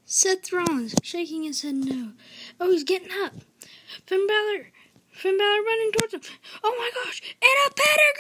Seth Rollins, shaking his head no. Oh, he's getting up. Finn Balor running towards him. Oh my gosh, and a pedigree!